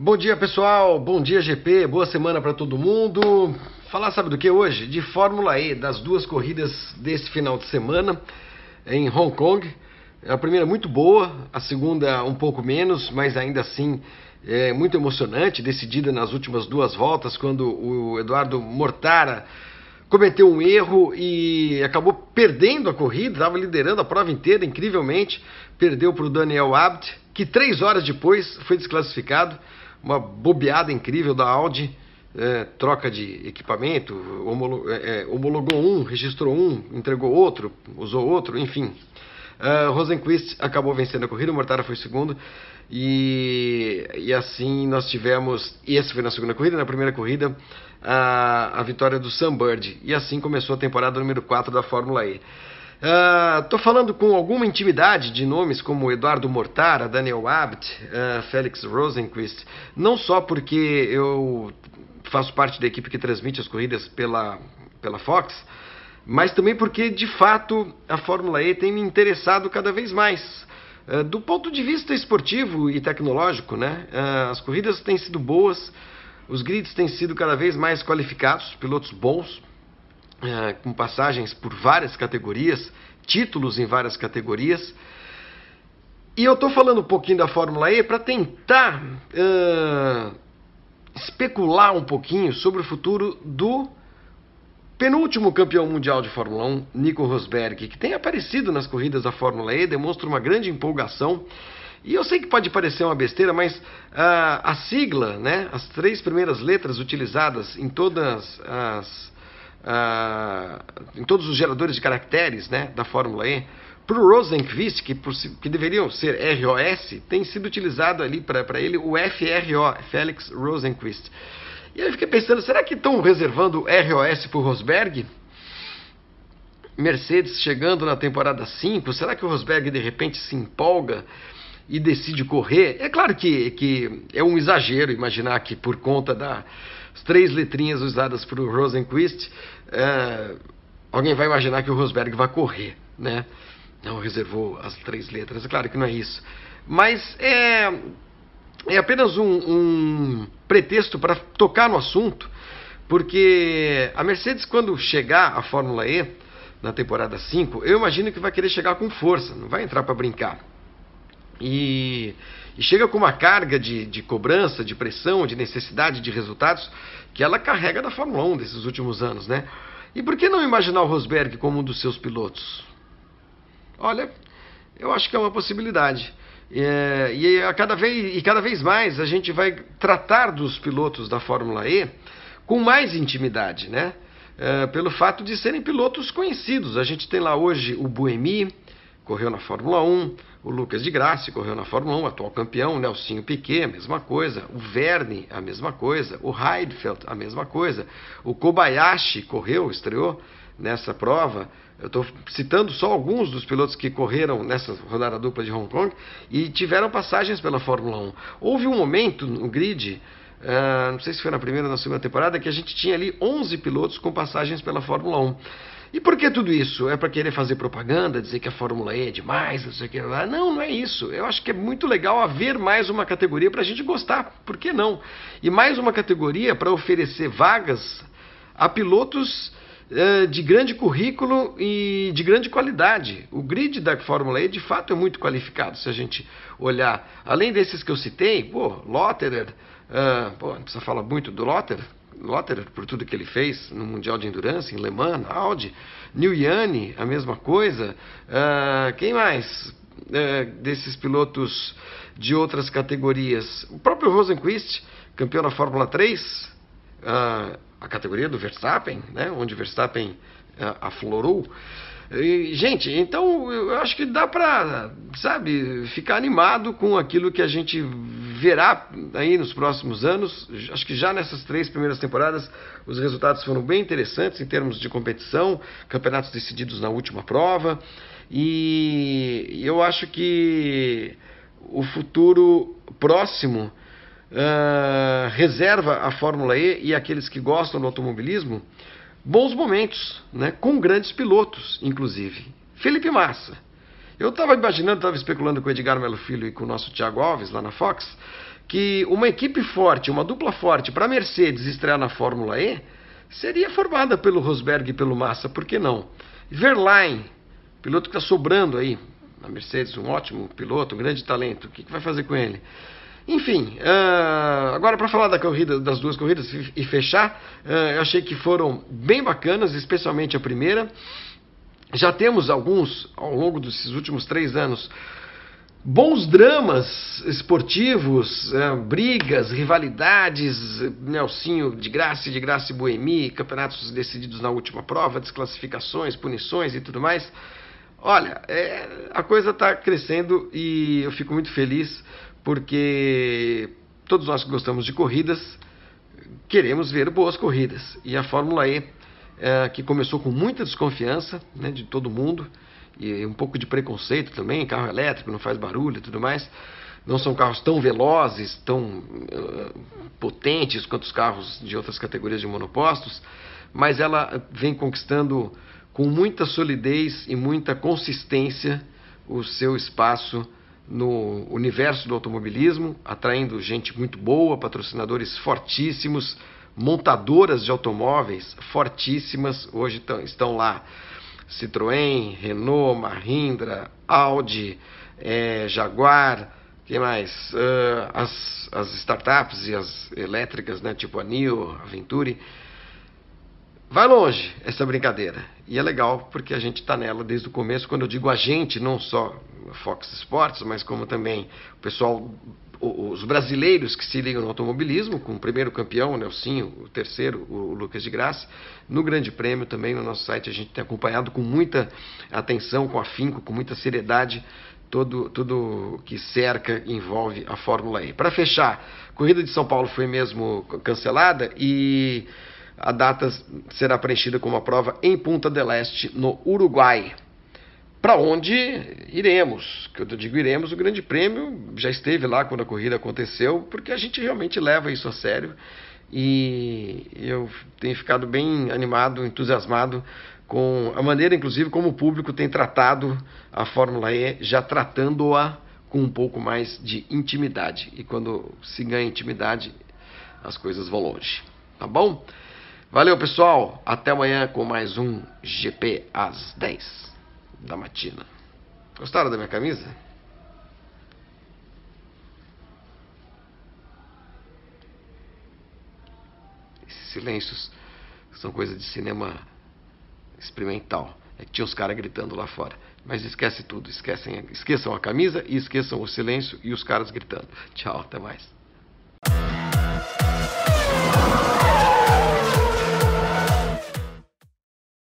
Bom dia, pessoal. Bom dia, GP. Boa semana para todo mundo. Falar, sabe do que hoje? De Fórmula E, das duas corridas desse final de semana em Hong Kong. A primeira muito boa, a segunda um pouco menos, mas ainda assim muito emocionante, decidida nas últimas duas voltas, quando o Eduardo Mortara cometeu um erro e acabou perdendo a corrida, estava liderando a prova inteira, incrivelmente, perdeu para o Daniel Abt, que 3 horas depois foi desclassificado. Uma bobeada incrível da Audi, troca de equipamento, homologou um, registrou um, entregou outro, usou outro, enfim. Rosenqvist acabou vencendo a corrida, o Mortara foi segundo, e assim nós tivemos, e essa foi na segunda corrida, na primeira corrida, a vitória do Sam Bird, e assim começou a temporada número 4 da Fórmula E. Estou falando com alguma intimidade de nomes como Eduardo Mortara, Daniel Abt, Felix Rosenqvist, não só porque eu faço parte da equipe que transmite as corridas pela Fox, mas também porque, de fato, a Fórmula E tem me interessado cada vez mais. Do ponto de vista esportivo e tecnológico, né? As corridas têm sido boas, os grids têm sido cada vez mais qualificados, pilotos bons, com passagens por várias categorias, títulos em várias categorias. E eu estou falando um pouquinho da Fórmula E para tentar especular um pouquinho sobre o futuro do penúltimo campeão mundial de Fórmula 1, Nico Rosberg, que tem aparecido nas corridas da Fórmula E, demonstra uma grande empolgação. E eu sei que pode parecer uma besteira, mas a sigla, né, as 3 primeiras letras utilizadas em todos os geradores de caracteres, né, da Fórmula E, para o Rosenqvist, que deveriam ser ROS, tem sido utilizado ali para ele o FRO, Felix Rosenqvist. E aí eu fiquei pensando, será que estão reservando ROS para o Rosberg? Mercedes chegando na temporada 5, será que o Rosberg de repente se empolga e decide correr? É claro que é um exagero imaginar que por conta das 3 letrinhas usadas para o Rosenqvist, alguém vai imaginar que o Rosberg vai correr, né? Não reservou as 3 letras, é claro que não é isso. Mas é apenas um pretexto para tocar no assunto, porque a Mercedes, quando chegar à Fórmula E na temporada 5, eu imagino que vai querer chegar com força, não vai entrar para brincar. E chega com uma carga de cobrança, de pressão, de necessidade de resultados que ela carrega da Fórmula 1 desses últimos anos, né? E por que não imaginar o Rosberg como um dos seus pilotos? Olha, eu acho que é uma possibilidade. Cada vez mais a gente vai tratar dos pilotos da Fórmula E com mais intimidade, né? Pelo fato de serem pilotos conhecidos. A gente tem lá hoje o Buemi, correu na Fórmula 1, o Lucas de Grassi correu na Fórmula 1, atual campeão, o Nelsinho Piquet, a mesma coisa, o Verne, a mesma coisa, o Heidfeld, a mesma coisa, o Kobayashi estreou nessa prova. Eu estou citando só alguns dos pilotos que correram nessa rodada dupla de Hong Kong e tiveram passagens pela Fórmula 1. Houve um momento no grid, não sei se foi na primeira ou na segunda temporada, que a gente tinha ali 11 pilotos com passagens pela Fórmula 1. E por que tudo isso? É para querer fazer propaganda, dizer que a Fórmula E é demais, não sei o que lá? Não, não é isso. Eu acho que é muito legal haver mais uma categoria para a gente gostar. Por que não? E mais uma categoria para oferecer vagas a pilotos de grande currículo e de grande qualidade. O grid da Fórmula E de fato é muito qualificado, se a gente olhar. Além desses que eu citei, Lotterer, não precisa falar muito do Lotterer por tudo que ele fez no Mundial de Endurance, em Le Mans, Audi, Newey, a mesma coisa. Quem mais desses pilotos de outras categorias? O próprio Rosenqvist, campeão da Fórmula 3, a categoria do Verstappen, né, onde o Verstappen aflorou. E, gente, então eu acho que dá para, ficar animado com aquilo que a gente verá aí nos próximos anos. Acho que já nessas 3 primeiras temporadas os resultados foram bem interessantes em termos de competição, campeonatos decididos na última prova, e eu acho que o futuro próximo reserva à Fórmula E e àqueles que gostam do automobilismo bons momentos, né, com grandes pilotos, inclusive. Felipe Massa. Eu estava imaginando, estava especulando com o Edgar Melo Filho e com o nosso Thiago Alves lá na Fox, que uma equipe forte, uma dupla forte para a Mercedes estrear na Fórmula E seria formada pelo Rosberg e pelo Massa, por que não? Verlaine, piloto que está sobrando aí na Mercedes, um ótimo piloto, um grande talento, o que vai fazer com ele? Enfim, agora para falar da corrida, das duas corridas e fechar, eu achei que foram bem bacanas, especialmente a primeira. Já temos alguns, ao longo desses últimos 3 anos, bons dramas esportivos, brigas, rivalidades, Nelsinho de Graça e Buemi, campeonatos decididos na última prova, desclassificações, punições e tudo mais. Olha, a coisa está crescendo e eu fico muito feliz porque todos nós que gostamos de corridas queremos ver boas corridas. E a Fórmula E, que começou com muita desconfiança, né, de todo mundo, e um pouco de preconceito também, carro elétrico, não faz barulho e tudo mais, não são carros tão velozes, tão potentes quanto os carros de outras categorias de monopostos, mas ela vem conquistando com muita solidez e muita consistência o seu espaço no universo do automobilismo, atraindo gente muito boa, patrocinadores fortíssimos, montadoras de automóveis fortíssimas, hoje estão lá Citroën, Renault, Mahindra, Audi, Jaguar, que mais? As startups e as elétricas, né, tipo a NIO, a Venturi. Vai longe essa brincadeira. E é legal porque a gente está nela desde o começo. Quando eu digo a gente, não só Fox Sports, mas como também o pessoal, os brasileiros que se ligam no automobilismo, com o primeiro campeão, o Nelsinho, o terceiro, o Lucas de Graça. No Grande Prêmio também, no nosso site, a gente tem acompanhado com muita atenção, com afinco, com muita seriedade, tudo que cerca e envolve a Fórmula E. Para fechar, a corrida de São Paulo foi mesmo cancelada e a data será preenchida com uma prova em Punta del Este, no Uruguai. Para onde iremos? Que eu digo iremos, o Grande Prêmio já esteve lá quando a corrida aconteceu, porque a gente realmente leva isso a sério e eu tenho ficado bem animado, entusiasmado com a maneira, inclusive, como o público tem tratado a Fórmula E, já tratando-a com um pouco mais de intimidade. E quando se ganha intimidade, as coisas vão longe. Tá bom? Valeu, pessoal. Até amanhã com mais um GP às 10 da matina. Gostaram da minha camisa? Esses silêncios são coisa de cinema experimental. É que tinha os caras gritando lá fora. Mas esquece tudo. Esqueçam a camisa e esqueçam o silêncio e os caras gritando. Tchau, até mais.